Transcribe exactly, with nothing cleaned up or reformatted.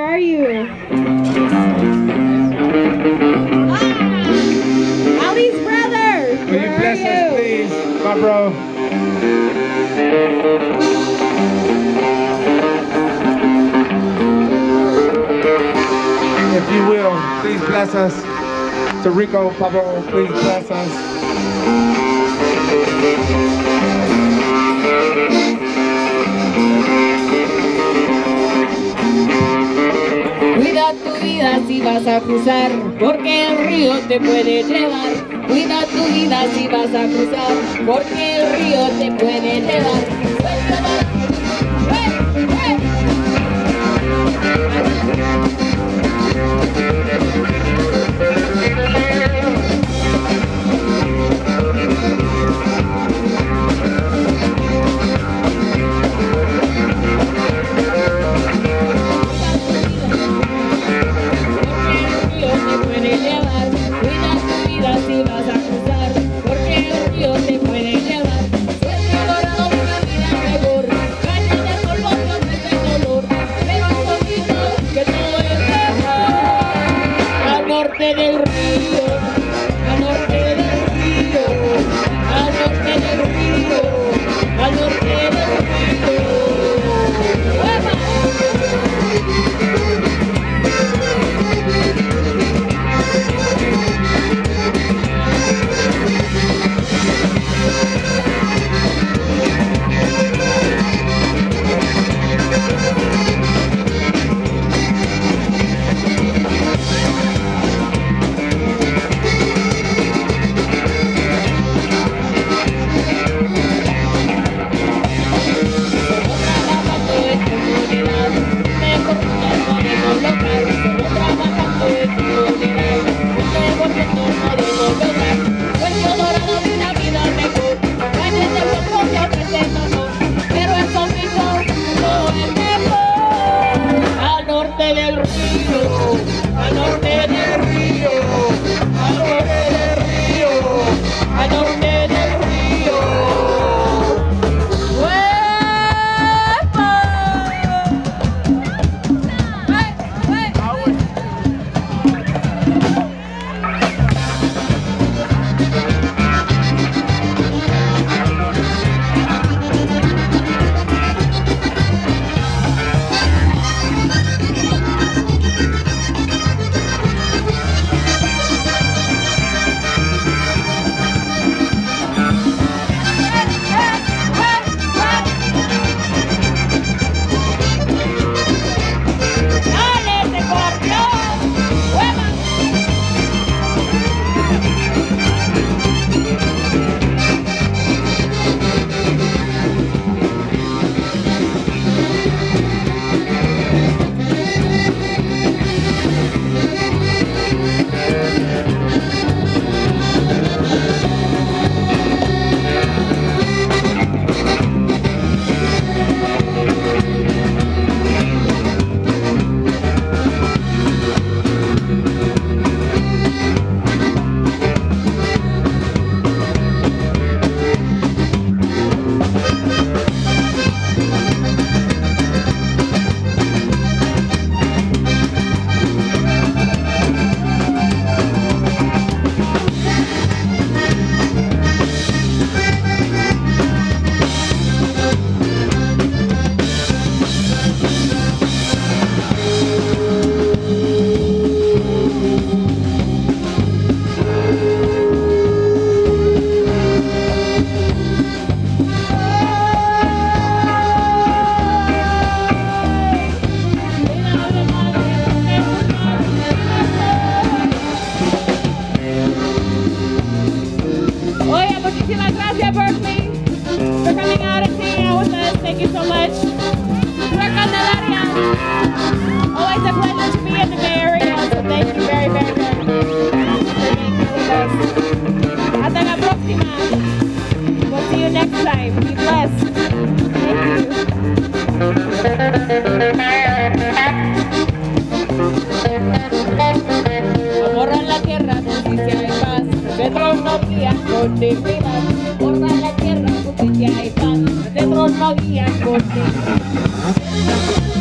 are you? Ah, Ali's brother. Will you Where bless are us, you? please, my bro? If you will, please bless us. To Rico, Pablo, please bless us. Cuida tu vida si vas a cruzar, porque el río te puede llevar. Cuida tu vida si vas a cruzar, porque el río te puede llevar. Del río, al norte del río, al norte del río, al norte del río. Muchísimas gracias, Berkeley, for coming out and hanging out with us. Thank you so much. We're Candelaria. Always a pleasure to be in the Bay Area, so thank you very, very, very much for being here with us. Hasta la próxima. We'll see you next time. Be blessed. Thank you. Amor en la tierra, justicia y paz. Petros no guían con dignidad. Borra la tierra, justicia y paz. Petros no guían con dignidad.